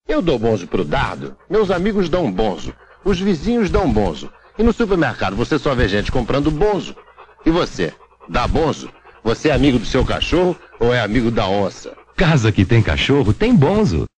Eu dou bonzo pro Dardo, meus amigos dão bonzo, os vizinhos dão bonzo. E no supermercado você só vê gente comprando bonzo. E você, dá bonzo? Você é amigo do seu cachorro ou é amigo da onça? Casa que tem cachorro tem bonzo.